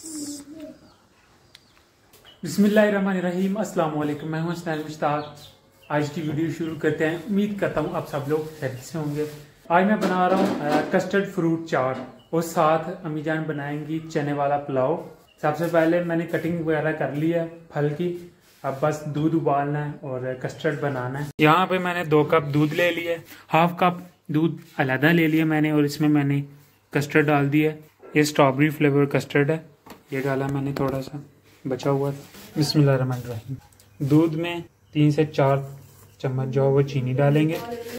बिस्मिल्लाहिर्रहमानिर्रहीम। अस्सलाम वालेकुम। मैं हूं स्नैल मुश्ताक। आज की वीडियो शुरू करते हैं। उम्मीद करता हूं आप सब लोग खैरियत से होंगे। आज मैं बना रहा हूं कस्टर्ड फ्रूट चाट और साथ अम्मी जान बनाएंगी चने वाला पुलाव। सबसे पहले मैंने कटिंग वगैरह कर ली है फल की। अब बस दूध उबालना है और कस्टर्ड बनाना है। यहाँ पे मैंने 2 कप दूध ले लिया है। हाफ कप दूध अलहदा ले लिया मैंने और इसमें मैंने कस्टर्ड डाल दिया। ये स्ट्रॉबेरी फ्लेवर कस्टर्ड है। ये डाला मैंने थोड़ा सा बचा हुआ। बिस्मिल्लाहिर्रहमानिर्रहीम। दूध में 3 से 4 चम्मच जो है वो चीनी डालेंगे।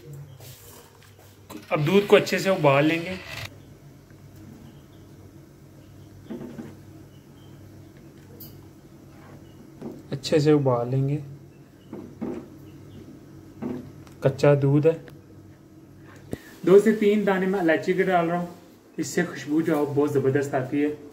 अब दूध को अच्छे से उबाल लेंगे। अच्छे से उबाल लेंगे। कच्चा दूध है। 2 से 3 दाने मैं इलायची के डाल रहा हूँ। इससे खुशबू जो है बहुत ज़बरदस्त आती है।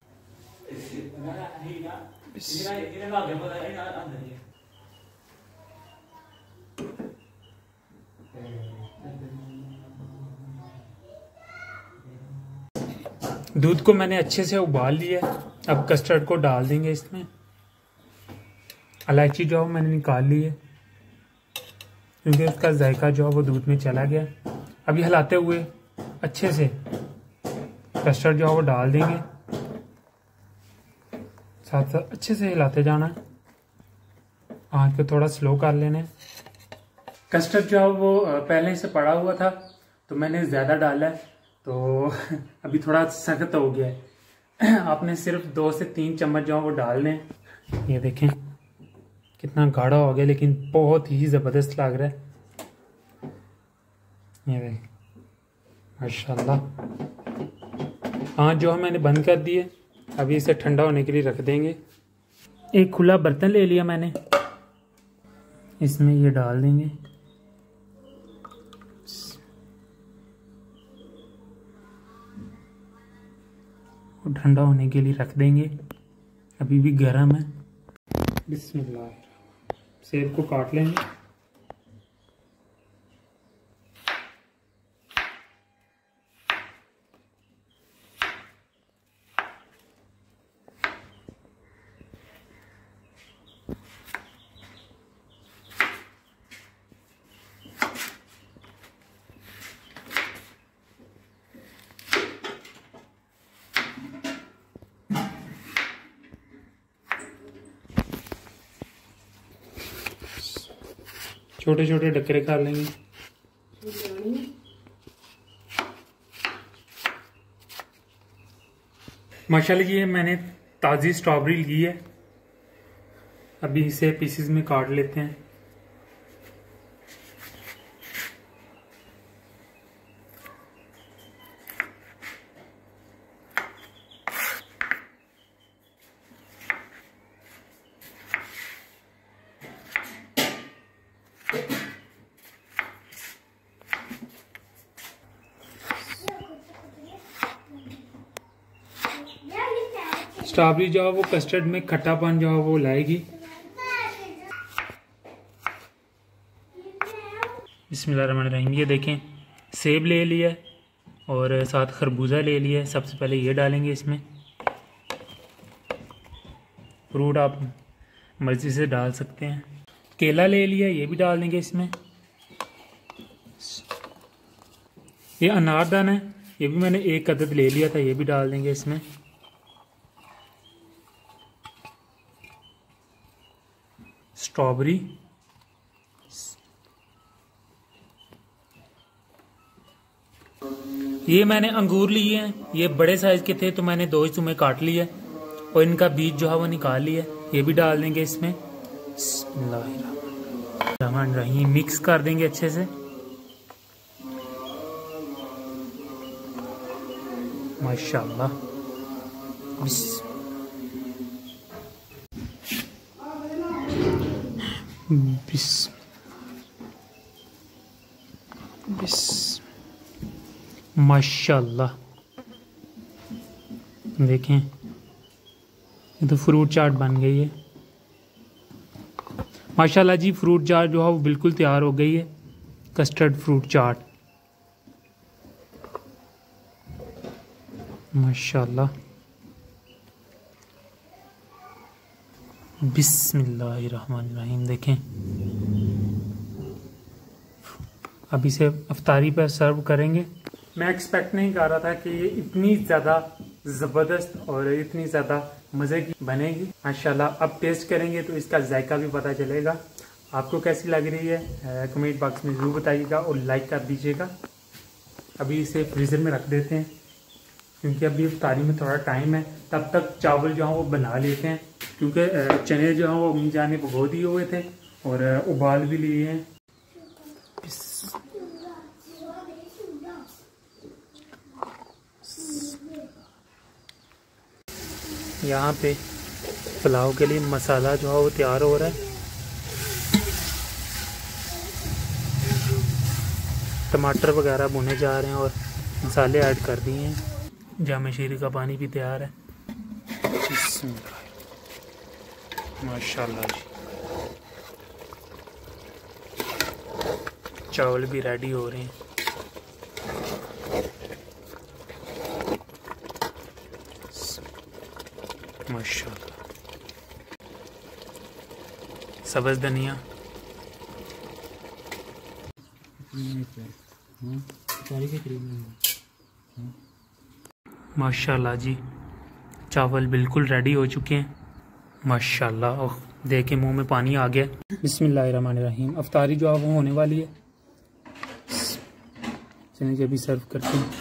दूध को मैंने अच्छे से उबाल लिया। अब कस्टर्ड को डाल देंगे इसमें। इलायची जो है मैंने निकाल ली है क्योंकि उसका जायका जो है वो दूध में चला गया। अभी हिलाते हुए अच्छे से कस्टर्ड जो है वो डाल देंगे। साथ साथ अच्छे से हिलाते जाना है। आंच पे थोड़ा स्लो कर लेना है। कस्टर्ड जो है वो पहले से पड़ा हुआ था तो मैंने ज़्यादा डाला है तो अभी थोड़ा सख्त हो गया है। आपने सिर्फ 2 से 3 चम्मच जो है वो डालने हैं। ये देखें कितना गाढ़ा हो गया लेकिन बहुत ही ज़बरदस्त लग रहा है। ये देखें माशाल्लाह। आंच जो है मैंने बंद कर दी है। अभी इसे ठंडा होने के लिए रख देंगे। एक खुला बर्तन ले लिया मैंने। इसमें ये डाल देंगे। और ठंडा होने के लिए रख देंगे। अभी भी गर्म है। बिस्मिल्लाह। सेब को काट लेंगे। छोटे छोटे डकरे कर लेंगे। माशाल्लाह ये मैंने ताज़ी स्ट्रॉबेरी ली है। अभी इसे पीसेस में काट लेते हैं। स्ट्रॉबेरी जो है वो कस्टर्ड में खट्टापन जो है वो लाएगी। बिस्मिल्लाहिर्रहमानिर्रहीम। ये देखें सेब ले लिया और साथ खरबूजा ले लिया। सबसे पहले ये डालेंगे इसमें। फ्रूट आप मर्जी से डाल सकते हैं। केला ले लिया, ये भी डाल देंगे इसमें। ये अनारदाना है, ये भी मैंने 1 अदद ले लिया था, ये भी डाल देंगे इसमें। स्ट्रॉबेरी, ये मैंने अंगूर लिए हैं। ये बड़े साइज के थे तो मैंने 2 हिस्सों में काट लिया और इनका बीज जो है वो निकाल लिया। ये भी डाल देंगे इसमें। बिस्मिल्लाहिर्रहमानिर्रहीम। मिक्स कर देंगे अच्छे से। माशाल्लाह। माशाल्लाह। देखें ये तो फ्रूट चाट बन गई है। माशाल्लाह जी, फ्रूट चाट जो है वो बिल्कुल तैयार हो गई है। कस्टर्ड फ्रूट चाट माशाल्लाह। बिस्मिल्लाहिर्रहमानिर्रहीम। देखें, अब इसे अफ्तारी पर सर्व करेंगे। मैं एक्सपेक्ट नहीं कर रहा था कि ये इतनी ज़्यादा ज़बरदस्त और इतनी ज़्यादा मज़े की बनेगी। माशाल्लाह, अब टेस्ट करेंगे तो इसका जायका भी पता चलेगा। आपको कैसी लग रही है कमेंट बॉक्स में ज़रूर बताइएगा और लाइक कर दीजिएगा। अभी इसे फ्रीज़र में रख देते हैं क्योंकि अभी इफ्तारी में थोड़ा टाइम है। तब तक चावल जो हैं वो बना लेते हैं क्योंकि चने जो हैं वो अम्मी जान ने भिगो दिए हुए थे और उबाल भी लिए हैं। यहाँ पे पुलाव के लिए मसाला जो है वो तैयार हो रहा है। टमाटर वगैरह भुने जा रहे हैं और मसाले ऐड कर दिए हैं। जामे शीरी का पानी भी तैयार है। माशाल्लाह जी, चावल भी रेडी हो रहे हैं। माशाल्लाह, सब्ज़ धनिया, माशाल्लाह जी, चावल बिल्कुल रेडी हो चुके हैं। माशाल्लाह, ओह देख के मुंह में पानी आ गया। बिस्मिल्लाहिर्रहमानिर्रहीम। अफ्तारी जो है वो होने वाली है। चलिए जब भी सर्व करते हैं।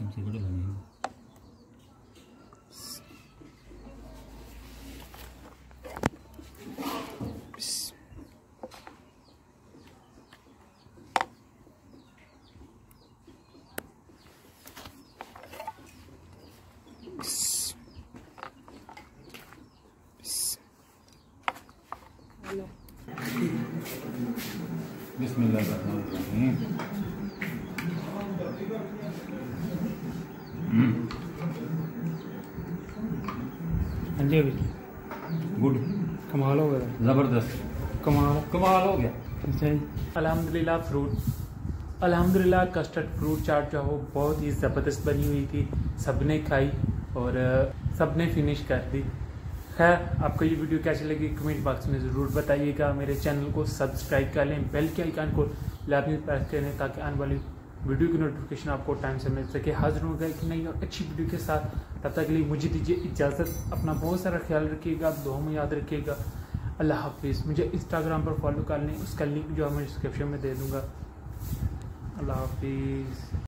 बिस्मिल्लाहिर्रहमानिर्रहीम। हाँ जी, अभी गुड, कमाल हो गया, ज़बरदस्त, कमाल कमाल हो गया। अल्हम्दुलिल्लाह कस्टर्ड फ्रूट चाट जो है वो बहुत ही ज़बरदस्त बनी हुई थी। सबने खाई और सबने फिनिश कर दी। खैर, आपको ये वीडियो कैसी लगी कमेंट बॉक्स में ज़रूर बताइएगा। मेरे चैनल को सब्सक्राइब कर लें, बेल के आइकन को लाजमी प्रेस करें ताकि आने वाली वीडियो की नोटिफिकेशन आपको टाइम से मिल सके। हाजिर होगा एक नई और अच्छी वीडियो के साथ। तब तक के लिए मुझे दीजिए इजाज़त। अपना बहुत सारा ख्याल रखिएगा, दुआ में याद रखिएगा। अल्लाह हाफिज़। मुझे इंस्टाग्राम पर फॉलो कर लें, उसका लिंक जो है मैं डिस्क्रिप्शन में दे दूँगा। अल्लाह हाफिज़।